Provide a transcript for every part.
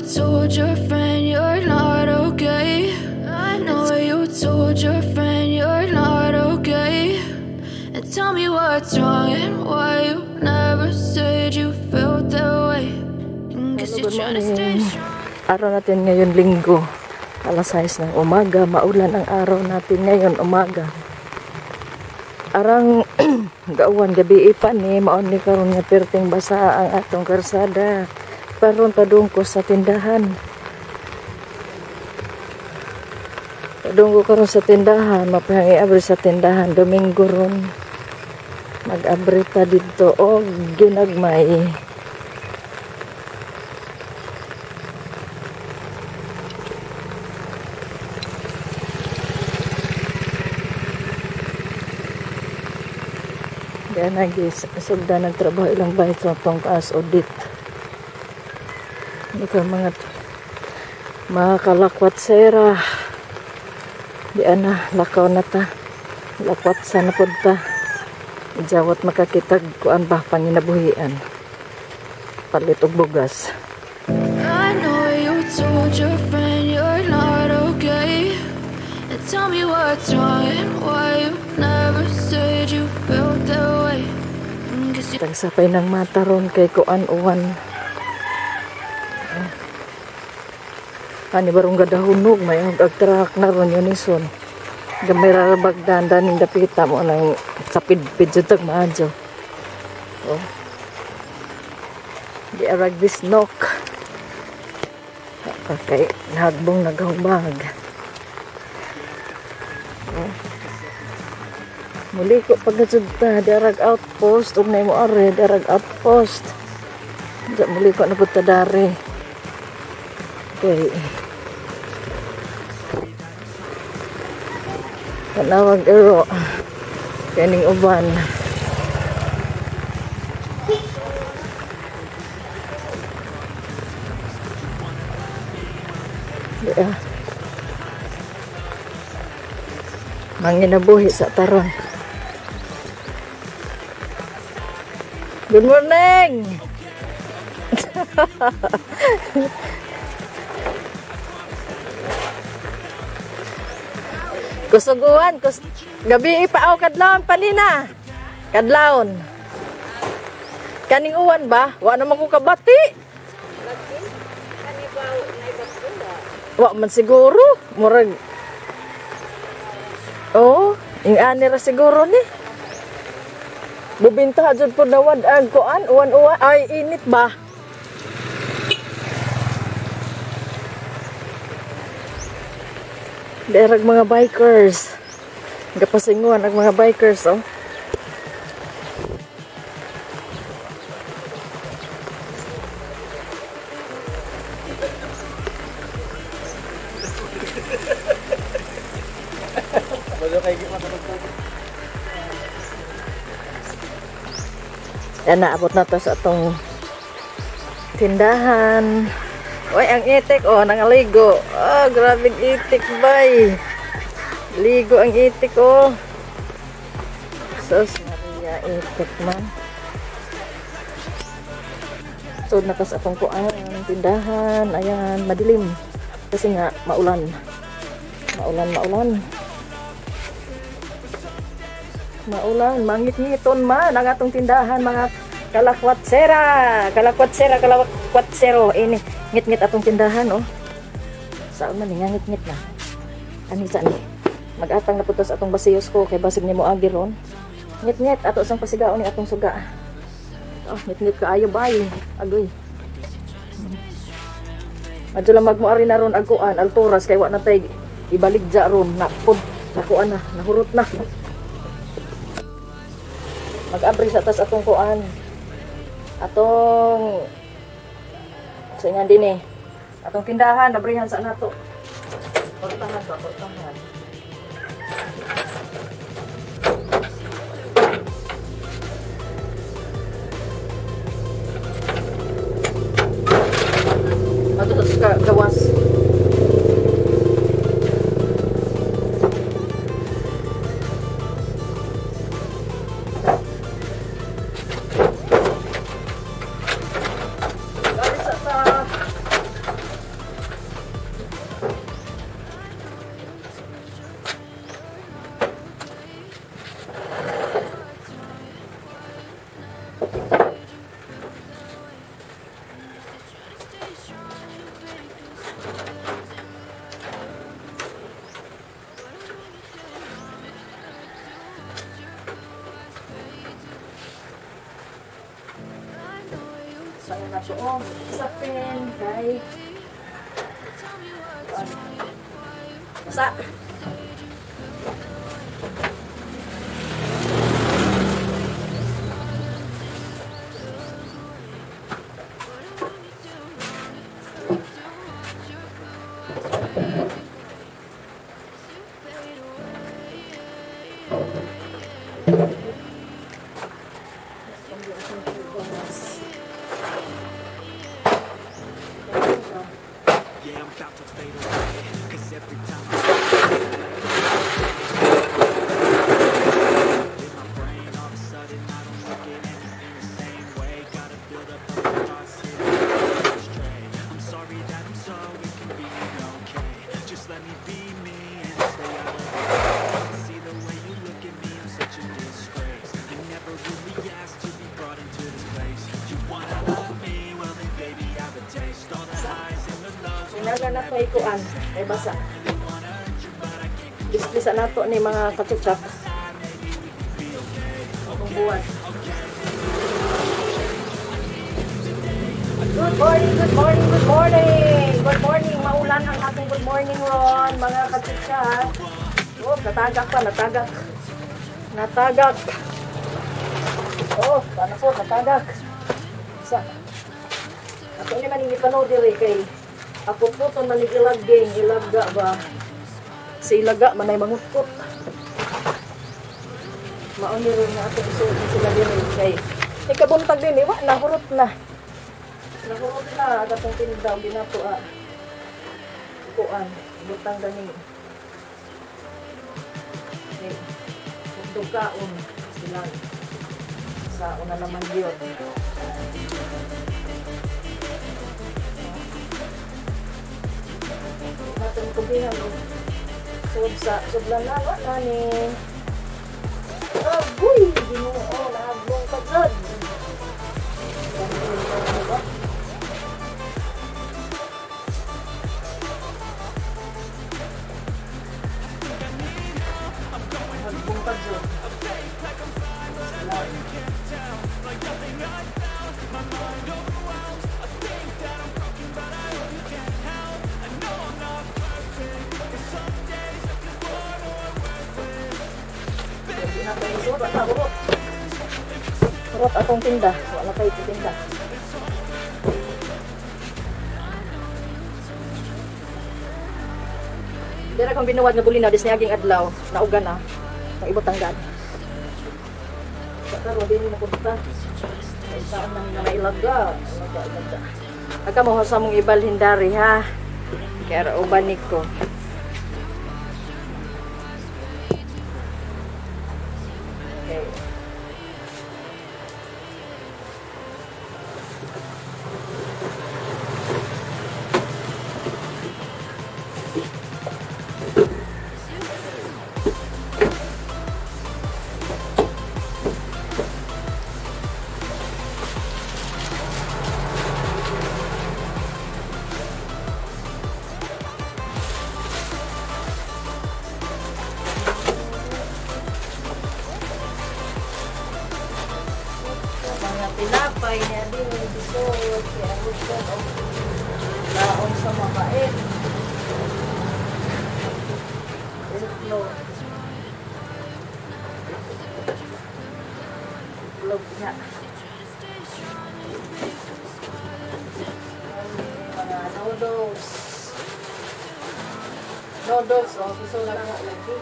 told your friend you're not okay. I know you told your friend you're not okay. And tell me what's wrong and why you never said you felt that way. Guess you're trying to stay strong. Araw natin ngayon linggo, alas 6 ng umaga, maulan ang araw natin ngayon umaga. Arang gauwan gabi pa ni maon ni karon nga perting basa ang atong karsada. Karon padungko sa tindahan. Padungko karon sa tindahan, mapahangi abri sa tindahan Domingo ron. Mag-abri ta didto og ginagmay. Kaya nagisugda ng trabaho ilang bahay sa tongkas audit. Hindi ka mga kalakwat sera. Di ana, lakaw na ta. Lakwat sa napod ta. Ijawat makakitag kuan ba panginabuhian. Palit og bugas. I know you told your friend you're not okay. And tell me what's wrong and why you never said you felt that way. Tagsapay ng mata ron kay kuan uwan. Ani barong gadahunog may agtrak na ron yun ison. Gamera bagdandan ning dapita mo nang sapid pidyo tag maadyo. Oh. Di arag bisnok. Okay, nagbong naghumbag. Oh. Muli ko pagkasudta, darag outpost, ug na mo are, darag outpost. Muli ko na punta dari. Okay. Kanawag ero. Kaning uban. Yeah. Manginabuhi sa taron. Good morning! Kusuguan, gabi ipaaw kadlawon panina. Kadlawon. Kaning uwan ba? Wa naman ko kabati. Wa man siguro. Murag. Oh, ing ani ra siguro ni. Bubinta jud po dawad ang kuan uwan-uwan ay init ba? Derag mga bikers. Gapasinguan ang mga bikers oh. Yan, naabot na to sa atong tindahan. Uy, ang itik, oh, nangaligo. Oh, grabing itik, bay. Ligo ang itik, oh. Sus, Maria, itik man. So, nakas atong kuan, tindahan. Ayan, madilim. Kasi nga, maulan. Maulan, mangit-ngiton man ang atong tindahan, mga kalakwatsera, kalakwatsero. Ini, ngit-ngit atong tindahan, oh. Saan man, ngit-ngit na. Ani, saan? Mag-atang na putos atong basiyos ko, kay basig ni mo agiron. Ngit-ngit, ato sang pasigaon ni atong suga. Oh, ngit-ngit ka ayo bay. Agoy. Adto lang magmuari na ron aguan, alturas, kay wa na tay ibaligja ron, napod, nakuan na, nahurot na. Mag-abri sa tas atong kuan. Atong sa ingan din eh. Atong tindahan, nabrihan sa nato. Portahan ba, portahan. Matutos ka gawas. nato. Oh, sa pen, kay. Sa. Sinaga na ito ikuan, ay basa. Bislisa na ito ni mga katutsap. Akong buwan. Good morning, good morning, good morning! Good morning, maulan ang ating good morning ron, mga katutsap. Oh, natagak pa, natagak. Natagak. Oh, paano po, natagak. Sa. Ako ni man ipanood diri kay ako po ito manigilaging, ilaga ba? Si ilaga, manay mangutkot. Mauni rin na ito isuot sila din kay ikabuntag din, iwa, nahurot na. Nahurot na, agatong tindaw, ginato kuan, butang gani. Okay. Dukaon sila. Sa una naman yun. Natin kubihan o sud sa sudlanan wala ni agoy Ginoo nahablong kagad nahablong kagad Urot atong tinda, wala kayo tinda. Dira kang binuwad nga bulinaw dis niaging adlaw, naugan na. Ang ibot tanggan. Pero din mo punta. Ay saan nang nailaga. Aga mo sa mong ibal hindari ha. Kaya uban ko. Okay. Tinapay niya din yung bisot, kaya gusto ko laon sa mabait. Itlog. Itlog niya. Mga noodles. Noodles, oh, gusto na lang lagi.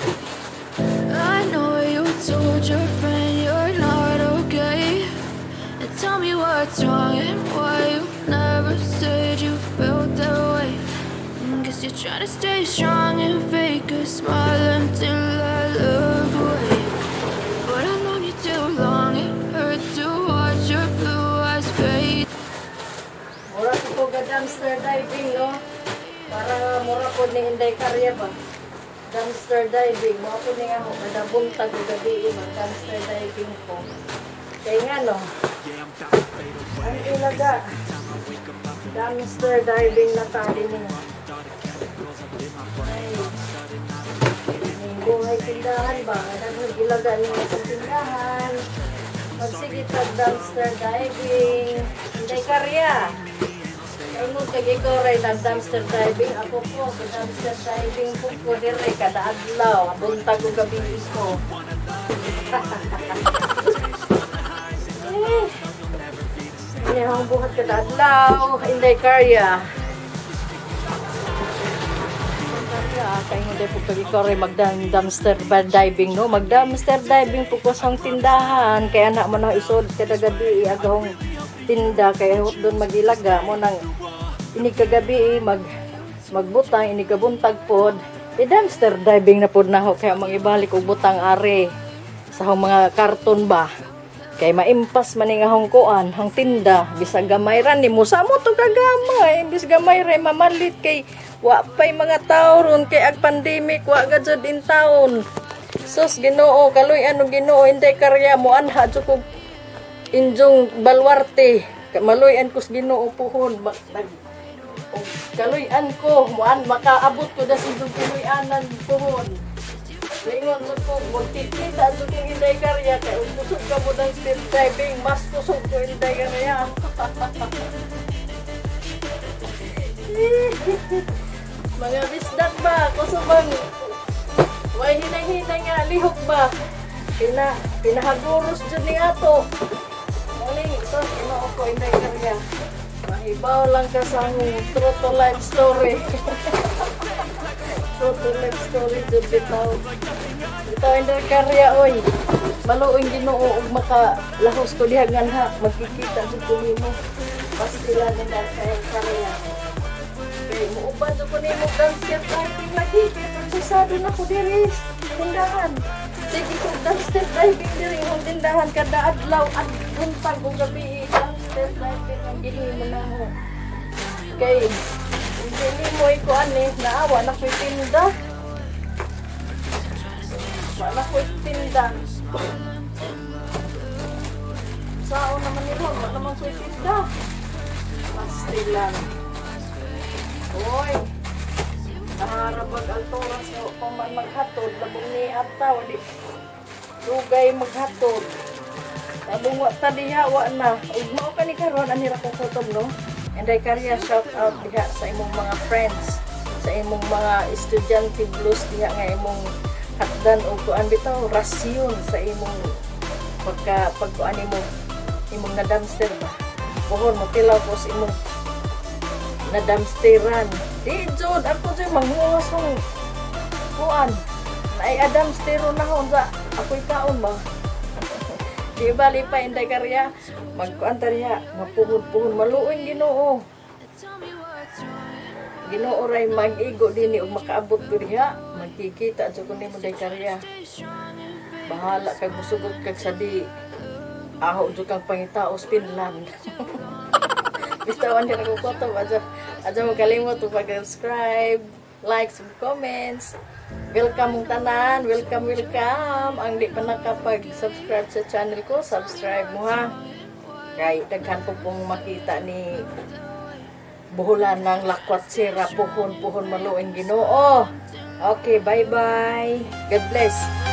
I know you told your friend you're not okay. And tell me what's wrong and why you never said you felt that way. Guess you're trying to stay strong and fake a smile until I look away. But I've known you too long, it hurts to watch your blue eyes fade. Mura ko ga dumpster diving, no? Para mura ko ni Inday Karya ba? Dumpster diving. Mura ko ni nga mo, nadabuntag o gabi yung dumpster diving ko. Kaya nga, no? Ang ilaga. Dumpster diving na tali niya. Ay. Buhay tindahan ba? Nag-ilaga niya sa tindahan. Magsige tag dumpster diving. Inday karya. Ay mo kay ko ray dumpster diving. Ako po sa dumpster diving po dire kada adlaw. Buntag og gabi ko. Ini ang buhat kada adlaw. Inday karya. Kaya hindi po pag-ikaw mag-dumpster diving, no? Mag-dumpster diving po ko sa tindahan. Kaya na mo na isod kada gabi, agahong tinda. Kaya doon magilaga mo nang ini kagabi, magbutang, ini kabuntag pod. Dumpster diving na pod na ho. Kaya mangibalik og butang are sa mga karton ba. Kaya maimpas maning ahong kuan, hang tinda. Bisa gamay ran ni mo. Sa mo to kagamay. Bis gamay rin mamalit kay wa pay mga tao ron kay ag pandemic wa gajud in taon. Sus Ginoo kaloy ano Ginoo inday karya mo anha jud ko injong balwarte maloy-an kus Ginoo puhon kaloy-an ko mo an makaabot ko da sa kaloy-anan puhon. Lingon mo ko magtitita jud ko inday karya kay usog ka mo ng step diving mas kusog ko inday karya. Mga bisdak ba? Kusubang way hinay-hinay nga lihok ba? Pinahaguros dyan ni ato. Muling, ito, Ginoo ko inday karya. Mahibaw lang ka sa true to life story. True to life story dyan bitaw. Ito inday karya, oy. Maluoy Ginoo ug makalahos ko dihagan ha. Magkikita sa tuloy mo. Pastila nila kay karya. Muuban ko ni mo dumpster diving lagi kaya pagsasado na ko diri tindahan. Sige ko dumpster diving diri yung tindahan kada adlaw at buntag o gabi dumpster diving ang gihimo na mo. Kay hindi mo iko ani naawa na ko'y tinda. Wala ko'y tinda. Sao naman nila, wala naman ko'y tinda. Pastilan. Oy, naharapag altoras ko paman maghatod, labong ni ataw, di dugay maghatod. Labong wa ta diha, wa na. Ug mao ka ni karon anira ko kutob, no? And I karya shout out diha sa imong mga friends, sa imong mga estudyante blues diha nga imong hatdan o kuan bitaw rasyon sa imong pagkuan imong na dumpster ba. Pohon mo tilaw ko sa imong na dumpsteran. Di jud ako jud manghuwas ng kuan. Ay dumpstero na hon sa ako'y kaon ba. Di bali pa inday karya magkuan tariya mapuhon-puhon maluoy Ginoo. Ginoo ray mag-igo dinhi ug makaabot ko diha. Magkikita jud ko nimo day karya. Bahala kag musugot kag sadi. Aho jud kang pangitaos Finland. Bistawan din ako ko to. Aja mo kalimot pag-subscribe, likes, comments. Welcome mong tanan. Welcome. Ang di pa nakapag-subscribe sa channel ko, subscribe mo ha. Kaya daghan po pong makita ni buhulan ng lakwat sira, puhon maluin Ginoo. Okay, bye-bye. God bless.